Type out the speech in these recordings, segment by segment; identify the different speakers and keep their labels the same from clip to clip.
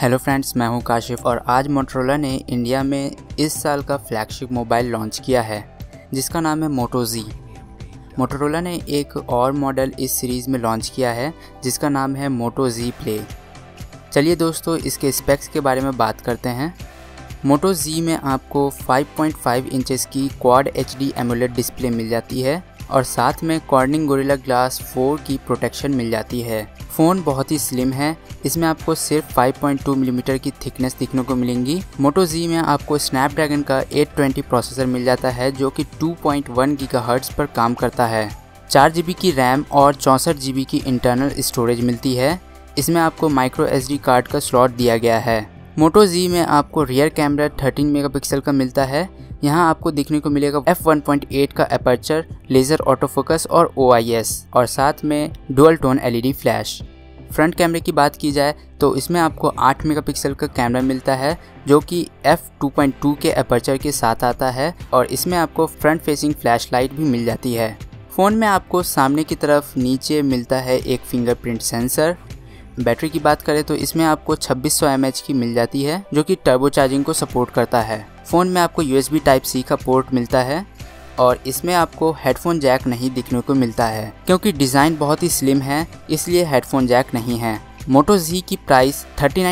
Speaker 1: Hello friends, मैं हूं काशिफ और आज मोटोरोला ने इंडिया में इस साल का फ्लैगशिप मोबाइल लॉन्च किया है जिसका नाम है मोटो Z। मोटोरोला ने एक और मॉडल इस सीरीज़ में लॉन्च किया है जिसका नाम है मोटो Z प्ले। चलिए दोस्तों, इसके स्पेक्स के बारे में बात करते हैं। मोटो Z में आपको 5.5 इंचेस की क्वाड HD एमोलेड डिस्प्ले मिल जाती है और साथ में कॉर्निंग गोरिल्ला ग्लास 4 की प्रोटेक्शन मिल जाती है। फ़ोन बहुत ही स्लिम है, इसमें आपको सिर्फ 5.2 मिलीमीटर की थिकनेस देखने को मिलेंगी। मोटो Z में आपको स्नैपड्रैगन का 820 प्रोसेसर मिल जाता है जो कि 2.1 गीगाहर्ट्ज़ पर काम करता है। 4 GB की रैम और 64 GB की इंटरनल स्टोरेज मिलती है। इसमें आपको माइक्रो SD कार्ड का स्लॉट दिया गया है। मोटो Z में आपको रियर कैमरा 13 मेगापिक्सल का मिलता है। यहाँ आपको देखने को मिलेगा f1.8 का अपर्चर, लेज़र ऑटो फोकस और OIS और साथ में dual tone LED flash. Front कैमरे की बात की जाए तो इसमें आपको 8 मेगापिक्सल का कैमरा मिलता है जो कि f2.2 के अपर्चर के साथ आता है और इसमें आपको फ्रंट फेसिंग फ्लैश लाइट भी मिल जाती है। फ़ोन में आपको सामने की तरफ नीचे मिलता है एक फिंगरप्रिंट सेंसर। बैटरी की बात करें तो इसमें आपको 2600 mAh की मिल जाती है जो कि टर्बो चार्जिंग को सपोर्ट करता है। फ़ोन में आपको USB Type-C का पोर्ट मिलता है और इसमें आपको हेडफोन जैक नहीं दिखने को मिलता है क्योंकि डिज़ाइन बहुत ही स्लिम है, इसलिए हेडफोन जैक नहीं है। मोटो Z की प्राइस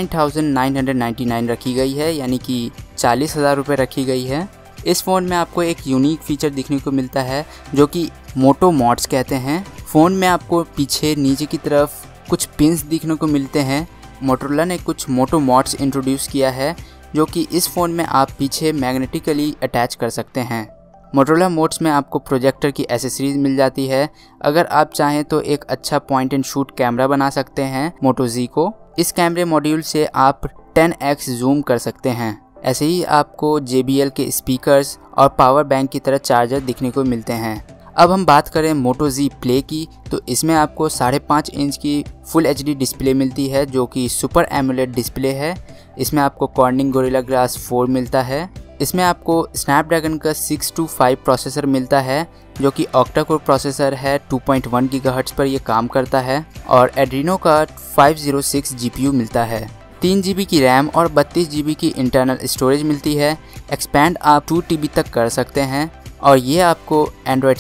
Speaker 1: 39,999 रखी गई है, यानी कि 40,000 रुपये रखी गई है। इस फ़ोन में आपको एक यूनिक फीचर दिखने को मिलता है जो कि मोटो मॉड्स कहते हैं। फ़ोन में आपको पीछे नीचे की तरफ कुछ पिंस दिखने को मिलते हैं। मोटोरोला ने कुछ मोटो मॉड्स इंट्रोड्यूस किया है जो कि इस फ़ोन में आप पीछे मैग्नेटिकली अटैच कर सकते हैं। मोटोरोला मोड्स में आपको प्रोजेक्टर की एसेसरीज मिल जाती है। अगर आप चाहें तो एक अच्छा पॉइंट एंड शूट कैमरा बना सकते हैं मोटो Z को। इस कैमरे मॉड्यूल से आप 10x जूम कर सकते हैं। ऐसे ही आपको JBL के स्पीकर्स और पावर बैंक की तरह चार्जर दिखने को मिलते हैं। अब हम बात करें मोटो Z प्ले की तो इसमें आपको 5.5 इंच की फुल HD डिस्प्ले मिलती है जो कि सुपर एमोलेड डिस्प्ले है। इसमें आपको कॉर्निंग गोरिल्ला ग्लास 4 मिलता है। इसमें आपको स्नैपड्रैगन का 625 प्रोसेसर मिलता है जो कि ऑक्टा कोर प्रोसेसर है। 2.1 गीगाहर्ट्ज़ पर यह काम करता है और एड्रीनो का 506 GPU मिलता है। 3 GB की रैम और 32 GB की इंटरनल स्टोरेज मिलती है। एक्सपैंड आप 2 TB तक कर सकते हैं और ये आपको एंड्रॉयड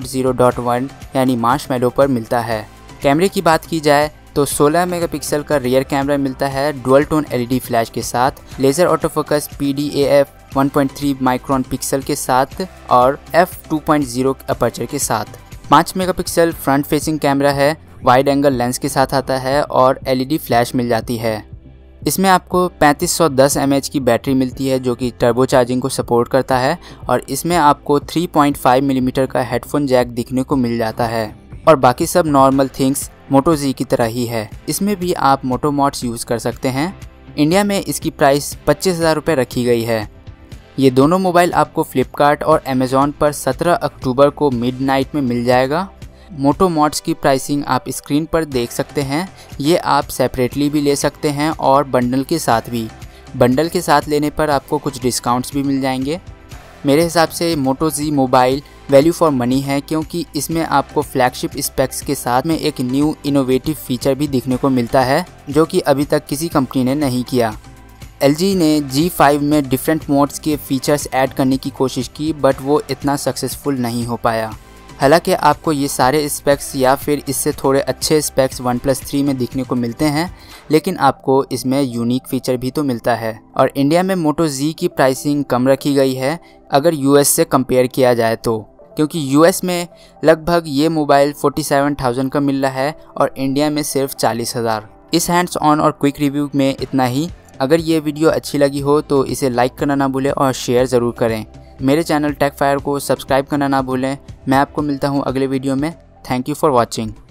Speaker 1: 6.0.1 यानी मार्शमैलो पर मिलता है। कैमरे की बात की जाए तो 16 मेगापिक्सल का रियर कैमरा मिलता है डुअल टोन LED फ्लैश के साथ, laser auto focus PDAF 1.3 micron pixel के साथ और f2.0 अपर्चर के साथ। 5 मेगापिक्सल फ्रंट फेसिंग कैमरा है, वाइड एंगल लेंस के साथ आता है और LED फ्लैश मिल जाती है। इसमें आपको 3510 mAh की बैटरी मिलती है जो कि टर्बो चार्जिंग को सपोर्ट करता है और इसमें आपको 3.5 मिलीमीटर का हेडफोन जैक दिखने को मिल जाता है और बाकी सब नॉर्मल थिंग्स मोटो Z की तरह ही है। इसमें भी आप मोटो मॉड्स यूज़ कर सकते हैं। इंडिया में इसकी प्राइस 25,000 रुपये रखी गई है। ये दोनों मोबाइल आपको फ्लिपकार्ट और अमेज़ॉन पर 17 अक्टूबर को मिडनाइट में मिल जाएगा। मोटो मॉड्स की प्राइसिंग आप स्क्रीन पर देख सकते हैं। ये आप सेपरेटली भी ले सकते हैं और बंडल के साथ भी। बंडल के साथ लेने पर आपको कुछ डिस्काउंट्स भी मिल जाएंगे। मेरे हिसाब से Moto Z mobile value for money है क्योंकि इसमें आपको फ्लैगशिप स्पेक्स के साथ में एक न्यू इनोवेटिव फीचर भी दिखने को मिलता है जो कि अभी तक किसी कंपनी ने नहीं किया। LG ने G5 में डिफरेंट मोड्स के फीचर्स ऐड करने की कोशिश की बट वो इतना सक्सेसफुल नहीं हो पाया। हालांकि आपको ये सारे स्पेक्स या फिर इससे थोड़े अच्छे स्पेक्स OnePlus 3 में दिखने को मिलते हैं, लेकिन आपको इसमें यूनिक फीचर भी तो मिलता है। और इंडिया में मोटो Z की प्राइसिंग कम रखी गई है अगर US से कंपेयर किया जाए तो, क्योंकि US में लगभग ये मोबाइल 47,000 का मिल रहा है और इंडिया में सिर्फ 40,000। इस हैंड्स ऑन और क्विक रिव्यू में इतना ही। अगर ये वीडियो अच्छी लगी हो तो इसे लाइक करना ना भूलें और शेयर ज़रूर करें। मेरे चैनल टेक फायर को सब्सक्राइब करना ना भूलें। मैं आपको मिलता हूँ अगले वीडियो में। Thank you for watching.